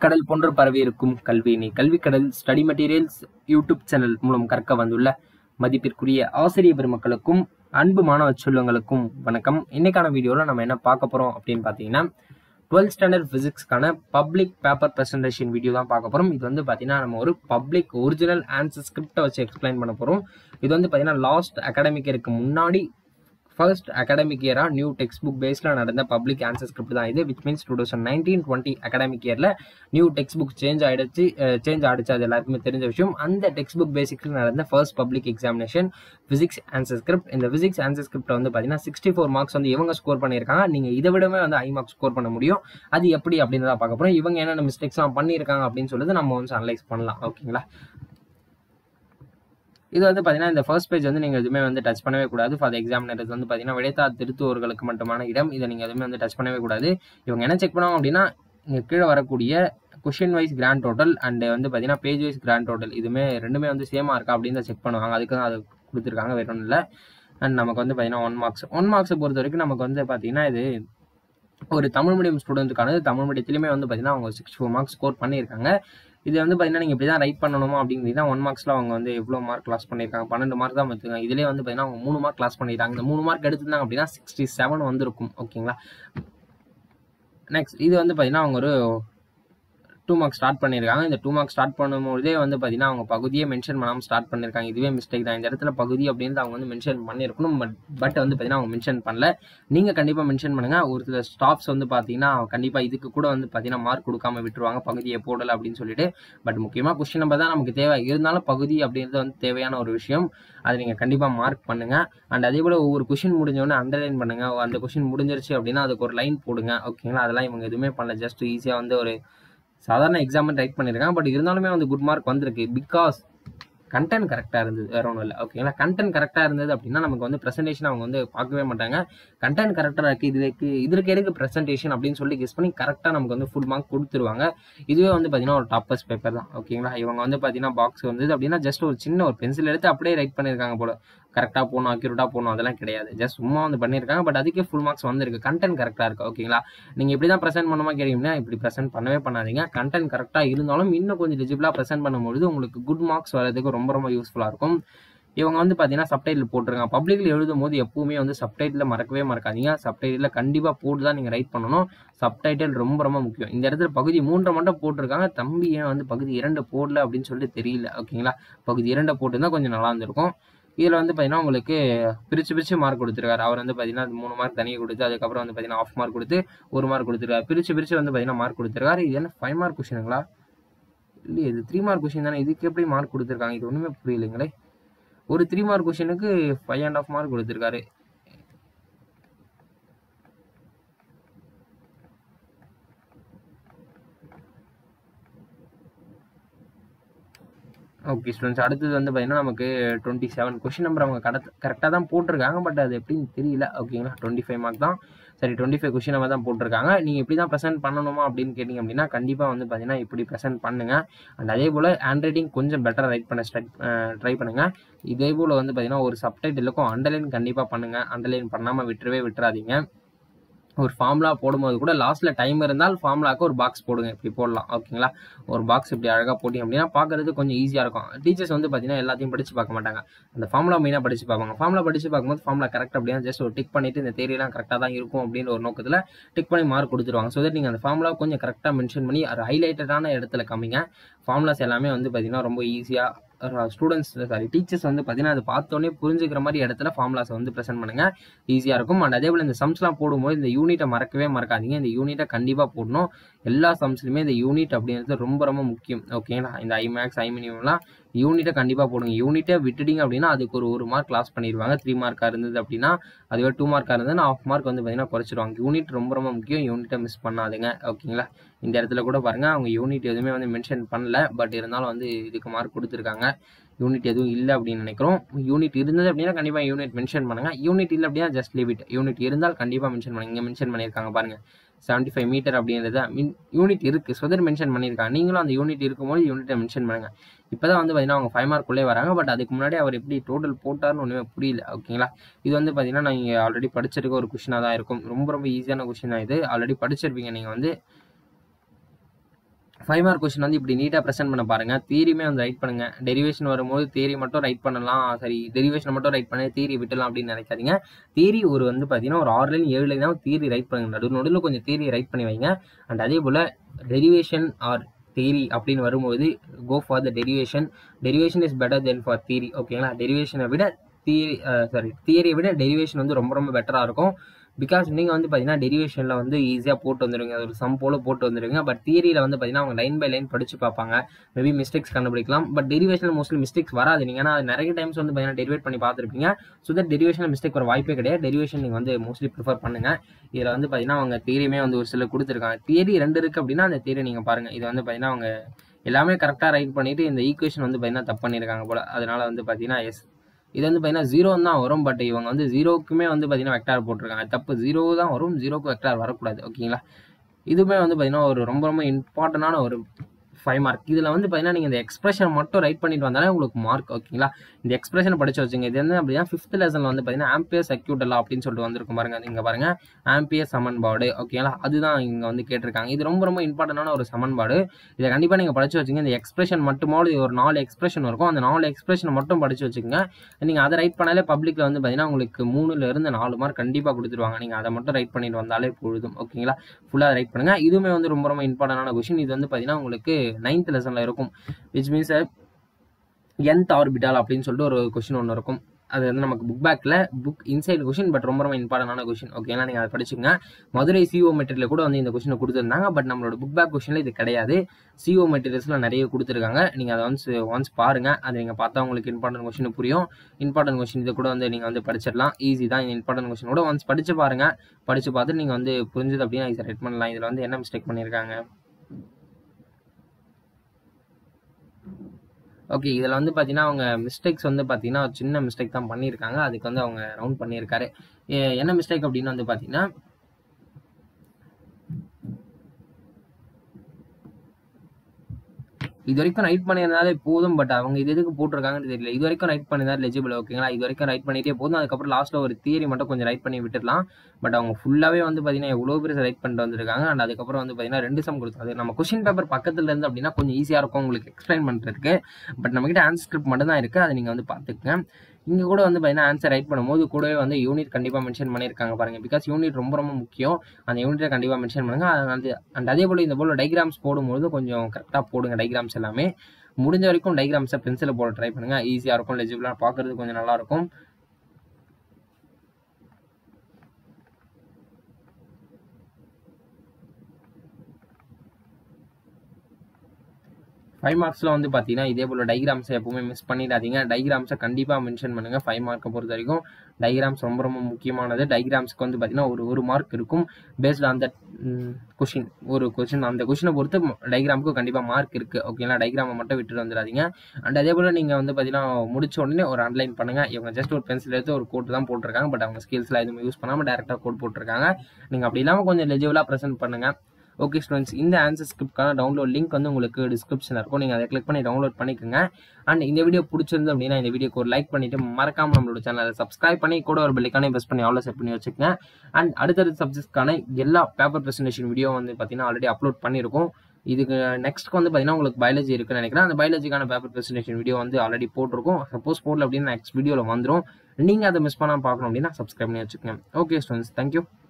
கடல் போன்று பரவியிருக்கும் கல்வி நீ Kalvikadal study materials YouTube channel மூலம் கற்க வந்துள்ள மதிப்பிற்குரிய ஆசிரிய பெருமக்களுக்கும் அன்பு மாணவ செல்வங்களுக்கும் வணக்கம். இன்னைக்கான வீடியோவில் நம்ம என்ன பார்க்க போறோம் அப்படின்னு பார்த்தீங்கன்னா 12th ஸ்டாண்டர்ட் பிசிக்ஸ்க்கான பப்ளிக் பேப்பர் பிரசன்டேஷன் வீடியோ தான் பார்க்க போறோம். இது வந்து பார்த்தீங்கன்னா நம்ம ஒரு பப்ளிக் ஒரிஜினல் ஆன்சர் ஸ்கிரிப்டை வச்சு எக்ஸ்பிளைன் பண்ண போறோம். இது வந்து பார்த்தீங்கன்னா லாஸ்ட் அகாடமிக் இயருக்கு முன்னாடி ஃபர்ஸ்ட் அகாடமிக் இயரா நியூ டெக்ஸ்ட் புக் பேஸ்ல நடந்த பப்ளிக் ஆன்சர் ஸ்கிரிப்ட் தான் இது. விச் மீன்ஸ் 2019-20 அகாடமிக் இயர்ல நியூ டெக்ஸ்ட் புக் சேஞ்ச் ஆயிடுச்சு. அது எல்லாருக்குமே தெரிஞ்ச விஷயம். அந்த டெக்ஸ்ட் புக் பேசிக்ல நடந்த first public examination physics answer script. இந்த பிசிக்ஸ் ஆன்சர் ஸ்கிரிப்ட் வந்து பார்த்தீங்கன்னா 64 மார்க்ஸ் வந்து இவங்க ஸ்கோர் பண்ணியிருக்காங்க. நீங்க இதை விடவே வந்து ஹை மார்க்ஸ் ஸ்கோர் பண்ண முடியும். அது எப்படி அப்படின்னு தான் பார்க்க போறோம். இவங்க என்னென்ன மிஸ்டேக்ஸ்லாம் பண்ணியிருக்காங்க அப்படின்னு சொல்லிட்டு நம்ம வந்து அனலைஸ் பண்ணலாம். ஓகேங்களா? இது வந்து பார்த்தீங்கன்னா இந்த ஃபர்ஸ்ட் பேஜ் வந்து நீங்கள் எதுவுமே வந்து டச் பண்ணவே கூடாது. ஃபார் எக்ஸாமினர்ஸ் வந்து பார்த்தீங்கன்னா விடைத்தாள் திருத்துவோர்களுக்கு மட்டுமான இடம். இதை நீங்கள் எதுவுமே வந்து டச் பண்ணவே கூடாது. இவங்க என்ன செக் பண்ணுவாங்க அப்படின்னா இங்கே கீழே வரக்கூடிய question wise grand total and வந்து பார்த்தீங்கன்னா பேஜ் வைஸ் கிராண்ட் டோட்டல் இதுவுமே ரெண்டுமே வந்து சேமாக இருக்கா அப்படின்னு தான் செக் பண்ணுவாங்க. அதுக்கு தான் அது கொடுத்துருக்காங்க, வேற ஒன்றும் இல்லை. அண்ட் நமக்கு வந்து பார்த்தீங்கன்னா 1 மார்க்ஸை பொறுத்த வரைக்கும் நமக்கு வந்து பார்த்தீங்கன்னா இது ஒரு தமிழ் மீடியம் ஸ்டூடெண்ட்டுக்கானது. தமிழ் மீடியத்திலுமே வந்து பார்த்தீங்கன்னா அவங்க 64 மார்க்ஸ் ஸ்கோர் பண்ணியிருக்காங்க. இது வந்து பார்த்தீங்கன்னா நீங்கள் இப்படி தான் ரைட் பண்ணணுமா அப்படிங்கிறீங்கன்னா 1 மார்க்ஸில் அவங்க வந்து எவ்வளோ மார்க் கிளாஸ் பண்ணியிருக்காங்க, 12 மார்க் தான் பார்த்துருக்காங்க. இதிலே வந்து பார்த்தீங்கன்னா அவங்க 3 மார்க் கிளாஸ் பண்ணியிருக்காங்க. இந்த 3 மார்க் எடுத்துருந்தாங்க அப்படின்னா 67 வந்திருக்கும். ஓகேங்களா? நெக்ஸ்ட் இது வந்து பார்த்தீங்கன்னா அவங்க ஒரு 2 மார்க் ஸ்டார்ட் பண்ணியிருக்காங்க. இந்த 2 மார்க் ஸ்டார்ட் பண்ணும்போதே வந்து பார்த்தீங்கன்னா அவங்க பகுதியை மென்ஷன் பண்ணாமல் ஸ்டார்ட் பண்ணியிருக்காங்க. இதுவே மிஸ்டேக் தான். இந்த இடத்துல பகுதி அப்படின்னு அவங்க வந்து மென்ஷன் பண்ணியிருக்கணும். பட் வந்து பார்த்தீங்கன்னா அவங்க மென்ஷன் பண்ணல. நீங்கள் கண்டிப்பாக மென்ஷன் பண்ணுங்க. ஒரு சில ஸ்டாஃப்ஸ் வந்து பார்த்தீங்கன்னா கண்டிப்பாக இதுக்கு கூட வந்து பார்த்தீங்கன்னா மார்க் கொடுக்காம விட்டுருவாங்க, பகுதியை போடலை அப்படின்னு சொல்லிட்டு. பட் முக்கியமாக கொஸ்டின் நம்பர் தான் நமக்கு தேவை. இருந்தாலும் பகுதி அப்படின்றது வந்து தேவையான ஒரு விஷயம். அதை நீங்கள் கண்டிப்பாக மார்க் பண்ணுங்க. அண்ட் அதே போல் ஒவ்வொரு கொஸ்டின் முடிஞ்சோடனே அண்டர்லைன் பண்ணுங்க. அந்த கொஸ்டின் முடிஞ்சிருச்சு அப்படின்னா அதுக்கு ஒரு லைன் போடுங்க. ஓகேங்களா? அதெல்லாம் இவங்க எதுவுமே பண்ணல. ஜஸ்ட் ஈஸியாக வந்து ஒரு சாதாரண எக்ஸாம் ரைட் பண்ணியிருக்காங்க. பட் இருந்தாலுமே வந்து குட் மார்க் வந்திருக்கு. பிகாஸ் கண்டென்ட் கரெக்டாக இருந்தது, வேற ஒன்றும் இல்லை. ஓகேங்களா? கண்டென்ட் கரெக்டாக இருந்தது அப்படின்னா நமக்கு வந்து ப்ரெசன்டேஷன் அவங்க வந்து பார்க்கவே மாட்டாங்க. கண்டென்ட் கரெக்டாக இருக்குது, இதற்கு எதுக்கு ப்ரெசன்டேஷன் அப்படின்னு சொல்லி கெஸ் பண்ணி கரெக்டாக நமக்கு வந்து ஃபுல் மார்க் கொடுத்துருவாங்க. இதுவே வந்து பார்த்தீங்கன்னா ஒரு டாப்பர்ஸ் பேப்பர் தான். ஓகேங்களா? இவங்க வந்து பார்த்தீங்கன்னா பாக்ஸ் வந்தது அப்படின்னா ஜஸ்ட் ஒரு சின்ன ஒரு பென்சில் எடுத்து அப்படியே ரைட் பண்ணியிருக்காங்க போல. கரெக்டாக போகணும், அக்யூரேட்டாக போகணும், அதெல்லாம் கிடையாது. ஜஸ்ட் சும்மா வந்து பண்ணியிருக்காங்க. பட் அதுக்கே ஃபுல் மார்க்ஸ் வந்திருக்கு. கண்டென்ட் கரெக்டாக இருக்குது. ஓகேங்களா? நீங்கள் இப்படி தான் ப்ரெசென்ட் பண்ணுமா கேட்டீங்கன்னா இப்படி ப்ரெசென்ட் பண்ணவே பண்ணாதீங்க. கண்டென்ட் கரெக்டாக இருந்தாலும் இன்னும் கொஞ்சம் எலிஜிபிளாக ப்ரெசென்ட் பண்ணும்போது உங்களுக்கு குட் மார்க்ஸ் வரதுக்கு ரொம்ப ரொம்ப யூஸ்ஃபுல்லாக இருக்கும். இவங்க வந்து பார்த்தீங்கன்னா சப்டைட்டில் போட்டிருக்காங்க. பப்ளிக்கில் எழுதும் போது எப்பவுமே வந்து சப்டைட்டில் மறக்கவே மறக்காதீங்க. சப்டைட்டில் கண்டிப்பாக போட்டு தான் நீங்கள் ரைட் பண்ணணும். சப்டைட்டில் ரொம்ப ரொம்ப முக்கியம். இந்த இடத்துல பகுதி 3 மட்டும் போட்டிருக்காங்க. தம்பி ஏன் வந்து பகுதி 2 போடல அப்படின்னு சொல்லிட்டு தெரியல. ஓகேங்களா? பகுதி 2 போட்டுருந்தா கொஞ்சம் நல்லா இருந்திருக்கும். இதில் வந்து பார்த்தீங்கன்னா உங்களுக்கு பிரித்து மார்க் கொடுத்துருக்காரு. அவர் வந்து பார்த்தீங்கன்னா 3 மார்க் தனியாக கொடுத்து அதுக்கப்புறம் வந்து பார்த்தீங்கன்னா 1/2 மார்க் கொடுத்து 1 மார்க் கொடுத்துருக்காரு. பிரித்து வந்து பார்த்தீங்கன்னா மார்க் கொடுத்துருக்காரு. இது என்ன 5 மார்க் கொஷினுங்களா? இல்லையே, இது 3 மார்க் கொஷின் தானே. இதுக்கு எப்படி மார்க் கொடுத்துருக்காங்க? இது ஒன்றுமே புரியலைங்களே. ஒரு 3 மார்க் கொஷினுக்கு 5.5 மார்க் கொடுத்துருக்காரு. ஓகே ஸ்டூடெண்ட்ஸ், அடுத்தது வந்து பார்த்தீங்கன்னா நமக்கு 27 கொஷின் நம்பர் அவங்க கரெக்டாக தான் போட்டிருக்காங்க. பட் அது எப்படின்னு தெரியல. ஓகேங்களா? 25 மார்க் தான். சரி, 25 கொஷின் நம்பர் தான் போட்டிருக்காங்க. நீங்கள் இப்படி தான் ப்ரெசென்ட் பண்ணணுமா அப்படின்னு கேட்டிங்க அப்படின்னா கண்டிப்பாக வந்து பார்த்தீங்கன்னா இப்படி ப்ரெசென்ட் பண்ணுங்கள். அண்ட் அதே போல் ஹேண்ட் ரைட்டிங் கொஞ்சம் பெட்டராக ரைட் பண்ண ட்ரை பண்ணுங்கள். இதே போல் வந்து பார்த்தீங்கன்னா ஒரு சப்டைட்டிலுக்கும் அண்டர்லைன் கண்டிப்பாக பண்ணுங்கள். அண்டர்லைன் பண்ணாமல் விட்டுறாதீங்க. ஒரு ஃபார்முலா போடும்போது கூட லாஸ்ட்ல டைம் இருந்தால் ஃபார்முலாக்கு ஒரு பாக்ஸ் போடுங்க. இப்படி போடலாம். ஓகேங்களா? ஒரு பாக்ஸ் இப்படி அழகாக போட்டிங்க அப்படின்னா பார்க்கறது கொஞ்சம் ஈஸியாக இருக்கும். டீச்சர்ஸ் வந்து பார்த்தீங்கன்னா எல்லாத்தையும் படித்து பார்க்க மாட்டாங்க. அந்த ஃபார்முலா மெயினாக படித்து பார்ப்பாங்க. ஃபார்முலா படித்து பார்க்கும்போது ஃபார்முலா கரெக்ட் அப்படின்னா ஜஸ்ட் ஒரு டிக் பண்ணிட்டு இந்த தேரியெல்லாம் கரெக்டாக தான் இருக்கும் அப்படின்னு ஒரு நோக்கத்தில் டிக் பண்ணி மார்க் கொடுத்துருவாங்க. ஸோ தட் நீங்கள் அந்த ஃபார்முலா கொஞ்சம் கரெக்டாக மென்ஷன் பண்ணி ஒரு ஹைலைட்டடான இடத்துல காமிங்க. ஃபார்முலாஸ் எல்லாமே வந்து பார்த்தீங்கன்னா ரொம்ப ஈஸியாக டீச்சர்ஸ் வந்து பார்த்தீங்கன்னா அது பார்த்தோன்னே புரிஞ்சுக்கிற மாதிரி இடத்துல ஃபார்முலாஸை வந்து ப்ரெசென்ட் பண்ணுங்க. ஈஸியாக இருக்கும். அண்ட் அதே போல் இந்த சம்ஸ்லாம் போடும்போது இந்த யூனிட்டை மறக்கவே மறக்காதீங்க. இந்த யூனிட்டை கண்டிப்பாக போடணும். எல்லா சம்ஸ்லையுமே இந்த யூனிட் அப்படின்றது ரொம்ப ரொம்ப முக்கியம். ஓகேங்களா? இந்த ஐமேக்ஸ் ஐமினியம்லாம் யூனிட்டை கண்டிப்பாக போடுங்க. யூனிட்டை விட்டுட்டீங்க அப்படின்னா அதுக்கு ஒரு மார்க் லாஸ் பண்ணிடுவாங்க. 3 மார்க்காக இருந்தது அப்படின்னா அதுவே 2 மார்க்காக இருந்ததுன்னா 1/2 மார்க் வந்து பார்த்தீங்கன்னா குறைச்சிடுவாங்க. யூனிட் ரொம்ப ரொம்ப முக்கியம். யூனிட்டை மிஸ் பண்ணாதுங்க. ஓகேங்களா? இந்த இடத்துல கூட பாருங்க அவங்க யூனிட் எதுவுமே வந்து மென்ஷன் பண்ணல. பட் இருந்தாலும் வந்து இதுக்கு மார்க் கொடுத்துருக்காங்க. யூனிட் எதுவும் இல்லை அப்படின்னு நினைக்கிறோம். யூனிட் இருந்தது அப்படின்னா கண்டிப்பாக யூனிட் மென்ஷன் பண்ணுங்க. யூனிட் இல்லை அப்படின்னா ஜஸ்ட் லீவ் இட். யூனிட் இருந்தால் கண்டிப்பாக மென்ஷன் பண்ணுங்க. இங்கே மென்ஷன் பண்ணியிருக்காங்க பாருங்க 75 மீட்டர் அப்படின்றத யூனிட் இருக்குது. ஸோ தட் மென்ஷன் பண்ணியிருக்காங்க. நீங்களும் அந்த யூனிட் இருக்கும்போது யூனிட்டை மென்ஷன் பண்ணுங்க. இப்போ தான் வந்து பார்த்தீங்கன்னா அவங்க 5 மார்க்குள்ளே வராங்க. பட் அதுக்கு முன்னாடி அவர் எப்படி டோட்டல் போட்டார்னு ஒன்றுமே புரியல. ஓகேங்களா? இது வந்து பார்த்தீங்கன்னா நீங்கள் ஆல்ரெடி படிச்சிருக்க ஒரு கொஷினாக தான் இருக்கும். ரொம்ப ரொம்ப ஈஸியான கொஷினாக இது. ஆல்ரெடி படிச்சிருப்பீங்க நீங்கள் வந்து. 5 மார்க் கொஸ்டின் வந்து இப்படி நீட்டாக ப்ரெசென்ட் பண்ண பாருங்க. தியரியுமே வந்து ரைட் பண்ணுங்க. டெரிவேஷன் வரும்போது தியரி மட்டும் ரைட் பண்ணலாம், சரி டெரிவேஷன் மட்டும் ரைட் பண்ணி தியரி விட்டுலாம் அப்படின்னு நினைக்காதீங்க. தியரி ஒரு வந்து பார்த்தீங்கன்னா ஒரு 6 லைன் 7 லைன் தான் தியரி ரைட் பண்ணுங்க. நடுவில் கொஞ்சம் தியரி ரைட் பண்ணி வைங்க. அண்ட் அதே போல் டெரிவேஷன் ஆர் தியரி அப்படின்னு வரும்போது go for the derivation. Derivation is better then for theory. ஓகேங்களா? டெரிவேஷனை விட தியரியை விட டெரிவேஷன் வந்து ரொம்ப ரொம்ப பெட்டராக இருக்கும். பிகாஸ் நீங்கள் வந்து பார்த்தீங்கன்னா டெரிவேஷனில் வந்து ஈஸியாக போட்டு வந்துடுவீங்க, ஒரு சம் போல போட்டு வந்துடுவீங்க. பட் தியரியில் வந்து பார்த்தீங்கன்னா அவங்க லைன் பை லைன் படித்து பார்ப்பாங்க, மேபி மிஸ்டேக்ஸ் கண்டுபிடிக்கலாம். பட் டெரிவேஷனில் மோஸ்ட்லி மிஸ்டேக்ஸ் வராது. நீங்கள் ஏன்னா நிறைய டைம்ஸ் வந்து பார்த்தீங்கன்னா டெரிவேட் பண்ணி பார்த்துருப்பீங்க. ஸோ தட் டெரிவேஷனில் மிஸ்டேக் வர வாய்ப்பே கிடையாது. டெரிவேஷன் நீங்கள் வந்து மோஸ்ட்லி ப்ரிஃபர் பண்ணுங்கள். இதில் வந்து பார்த்தீங்கன்னா அவங்க தியரியுமே வந்து ஒரு சில கொடுத்துருக்காங்க. தியரி 2 இருக்குது அப்படின்னா அந்த தியரி நீங்கள் பாருங்கள். இது வந்து பார்த்தீங்கன்னா அவங்க எல்லாமே கரெக்டாக ரைட் பண்ணிவிட்டு இந்த ஈக்குவேஷன் வந்து பார்த்தீங்கன்னா தப்பு பண்ணியிருக்காங்க போல். அதனால் வந்து பார்த்தீங்கன்னா இது வந்து பார்த்தீங்கன்னா 0 தான் வரும். பட் இவங்க வந்து 0க்குமே வந்து பார்த்தீங்கன்னா வெக்டார் போட்டிருக்காங்க. தப்பு. 0 தான் வரும், 0க்கு வெக்டார் வரக்கூடாது. ஓகேங்களா? இதுவுமே வந்து பார்த்தீங்கன்னா ஒரு ரொம்ப ரொம்ப இம்பார்ட்டண்டான ஒரு 5 மார்க். இதில் வந்து பார்த்தீங்கன்னா நீங்கள் இந்த எக்ஸ்பிரஷன் மட்டும் ரைட் பண்ணிட்டு வந்தாலே உங்களுக்கு மார்க். ஓகேங்களா? இந்த எக்ஸ்பிரஷன் படிச்சு வச்சுங்க. இது என்ன அப்படின்னா 5th லெசனில் வந்து பார்த்தீங்கன்னா ஆம்பியர் சர்க்யூட் எல்லாம் அப்படின்னு சொல்லிட்டு வந்திருக்கும் பாருங்க. இங்கே பாருங்க, ஆம்பியர் சமன்பாடு. ஓகேங்களா? அதுதான் இங்கே வந்து கேட்டிருக்காங்க. இது ரொம்ப ரொம்ப இம்பார்ட்டண்டான ஒரு சமன்பாடு. இதை கண்டிப்பாக நீங்கள் படிச்சு வச்சுங்க. இந்த எக்ஸ்பிரஷன் மட்டுமாவது ஒரு 4 எக்ஸ்பிரஷன் இருக்கும். அந்த 4 எக்ஸ்பிரஷன் மட்டும் படிச்சு வச்சுக்கோங்க. நீங்கள் அதை ரைட் பண்ணாலே பப்ளிக்கில் வந்து பார்த்தீங்கன்னா உங்களுக்கு 3லேருந்து 4 மார்க் கண்டிப்பாக கொடுத்துருவாங்க. நீங்கள் அதை மட்டும் ரைட் பண்ணிட்டு வந்தாலே போதும். ஓகேங்களா? ஃபுல்லாக ரைட் பண்ணுங்க. இதுவுமே வந்து ரொம்ப ரொம்ப இம்பார்ட்டண்டான கொஸ்டின். இது வந்து பார்த்தீங்கன்னா உங்களுக்கு 9th லெசன்ல இருக்கும். விச் மீன்ஸ் nth ஆர்பிட்டால் அப்படின்னு சொல்லிட்டு ஒரு கொஸ்டின் ஒன்று இருக்கும். அது வந்து நமக்கு புக் பேக்கில் புக் இன்சைட் கொஸ்டின். பட் ரொம்ப ரொம்ப இம்பார்ட்டண்டான கொஸ்டின். ஓகேங்களா? நீங்கள் அதை படிச்சுங்க. மதுரை சிஓ மெட்டீரியல் கூட வந்து இந்த கொஸ்டினை கொடுத்துருந்தாங்க. பட் நம்மளோட புக் பேக் கொஸ்டினில் இது கிடையாது. சிஓ மெட்டீரியல்ஸில் நிறைய கொடுத்துருக்காங்க. நீங்கள் அதை ஒன்ஸ் பாருங்கள். அதை நீங்கள் பார்த்தா உங்களுக்கு இம்பார்ட்டன்ட் கொஸ்டின் புரியும். இம்பார்ட்டன்ட் கொஸ்டின் இதை கூட வந்து நீங்கள் வந்து படிச்சிடலாம். ஈஸி தான். இந்த இம்பார்ட்டன்ட் கொஸ்டின் கூட ஒன்ஸ் படிச்சு பாருங்கள். படித்து பார்த்துட்டு நீங்கள் வந்து புரிஞ்சது அப்படின்னா இதை ரைட் பண்ணலாம். இதில் வந்து என்ன மிஸ்டேக் பண்ணியிருக்காங்க? ஓகே, இதில் வந்து பார்த்தீங்கன்னா அவங்க மிஸ்டேக்ஸ் வந்து பார்த்தீங்கன்னா ஒரு சின்ன மிஸ்டேக் தான் பண்ணியிருக்காங்க. அதுக்கு வந்து அவங்க ரவுண்ட் பண்ணியிருக்காரு. என்ன மிஸ்டேக் அப்படின்னு வந்து பார்த்தீங்கன்னா இது வரைக்கும் ரைட் பண்ணியிருந்தாலே போதும். பட் அவங்க இது எதுக்கு போட்டிருக்காங்கன்னு தெரியல. இது வரைக்கும் ரைட் பண்ணியிருந்தாரு லெஜிபிள். ஓகேங்களா? இது வரைக்கும் ரைட் பண்ணிட்டே போதும். அதுக்கப்புறம் லாஸ்ட்டில் ஒரு தியரி மட்டும் கொஞ்சம் ரைட் பண்ணி விட்டுடலாம். பட் அவங்க ஃபுல்லாகவே வந்து பார்த்தீங்கன்னா எவ்வளோ பேர் ரைட் பண்ணிட்டு வந்திருக்காங்க. அண்ட் அதுக்கப்புறம் வந்து பார்த்தீங்கன்னா 2 சம் கொடுத்தாரு. நம்ம கொஸ்டின் பேப்பர் பக்கத்தில் இருந்து அப்படின்னா கொஞ்சம் ஈஸியாக இருக்கும் உங்களுக்கு எக்ஸ்பிளைன் பண்ணுறதுக்கு. பட் நம்மகிட்ட ஆன்சர் ஸ்கிரிப்ட் மட்டும் தான் இருக்குது. அதை நீங்கள் வந்து பார்த்துக்கங்க. இங்கே கூட வந்து பார்த்தீங்கன்னா ஆன்சர் ரைட் பண்ணும்போது கூடவே வந்து யூனிட் கண்டிப்பாக மென்ஷன் பண்ணியிருக்காங்க பாருங்கள். பிகாஸ் யூனிட் ரொம்ப ரொம்ப முக்கியம். அந்த யூனிட்டை கண்டிப்பாக மென்ஷன் பண்ணுங்கள். அண்ட் அதே போல் இந்த போல் டைகிராம்ஸ் போடும்போது கொஞ்சம் கரெக்டாக போடுங்க. டைகிராம்ஸ் எல்லாமே முடிஞ்ச வரைக்கும் டைகிராம்ஸை பென்சிலை போட ட்ரை பண்ணுங்க. ஈஸியாக இருக்கும். லெஜிபிளாக பார்க்கறது கொஞ்சம் நல்லா இருக்கும். ஃபைவ் மார்க்ஸில் வந்து பார்த்தீங்கன்னா இதே போல் டைகிராம்ஸை எப்பவுமே மிஸ் பண்ணிடாதீங்க. டைகிராம்ஸை கண்டிப்பாக மென்ஷன் பண்ணுங்கள். 5 மார்க்கை பொறுத்த வரைக்கும் டைகிராம்ஸ் ரொம்ப ரொம்ப முக்கியமானது. டைகிராம்ஸ்க்கு வந்து பார்த்தீங்கன்னா ஒரு மார்க் இருக்கும். Based on that question. ஒரு கொஷின் அந்த கொஷினை பொறுத்து டைகிராமுக்கு கண்டிப்பாக மார்க் இருக்குது. ஓகேங்களா? டைகிராமை மட்டும் விட்டுட்டு வந்துடாதீங்க. அண்ட் அதே போல் நீங்கள் வந்து பார்த்தீங்கன்னா முடிச்ச உடனே ஒரு அண்டர்லைன் பண்ணுங்கள். இவங்க ஜஸ்ட் ஒரு பென்சில் எடுத்து ஒரு கோட் தான் போட்டிருக்காங்க. பட் அவங்க ஸ்கில்ஸ்லாம் எதுவும் யூஸ் பண்ணாமல் டேரெக்டாக கோட் போட்டிருக்காங்க. நீங்கள் அப்படி இல்லாமல் கொஞ்சம் லெஜிபிளாக ப்ரெசென்ட் பண்ணுங்கள். ஓகே ஸ்டூடெண்ட்ஸ், இந்த ஆன்சர் ஸ்கிரிப்ட்கான டவுன்லோட் லிங்க் வந்து உங்களுக்கு டிஸ்கிரிப்ஷனில் இருக்கும். நீங்கள் அதை கிளிக் பண்ணி டவுன்லோட் பண்ணிக்கோங்க. அண்ட் இந்த வீடியோ பிடிச்சிருந்து அப்படின்னா இந்த வீடியோக்கு ஒரு லைக் பண்ணிவிட்டு மறக்காமல் நம்மளோட சேனலை சப்ஸ்கிரைப் பண்ணி கூட ஒரு பெல்லைக்கானே ப்ரெஸ் பண்ணி ஆல்ல செட் பண்ணி வச்சுக்கோங்க. அண்ட் அடுத்தடுத்த சப்ஜெக்ட்கான எல்லா பேப்பர் ப்ரெசன்டேஷன் வீடியோ வந்து பார்த்தீங்கன்னா ஆல்ரெடி அப்லோட் பண்ணியிருக்கோம். இதுக்கு நெக்ஸ்ட் வந்து பார்த்தீங்கன்னா உங்களுக்கு பயாலஜி இருக்குன்னு நினைக்கிறேன். அந்த பயாலஜிக்கான பேப்பர் ப்ரெசன்டேஷன் வீடியோ வந்து ஆல்ரெடி போட்டிருக்கும். சப்போஸ் போடல அப்படின்னா நெக்ஸ்ட் வீடியோவில் வந்துடும். நீங்கள் அதை மிஸ் பண்ணாமல் பார்க்கணும் அப்படின்னா சப்ஸ்கிரைப் பண்ணி வச்சுக்கோங்க. Okay students, thank you.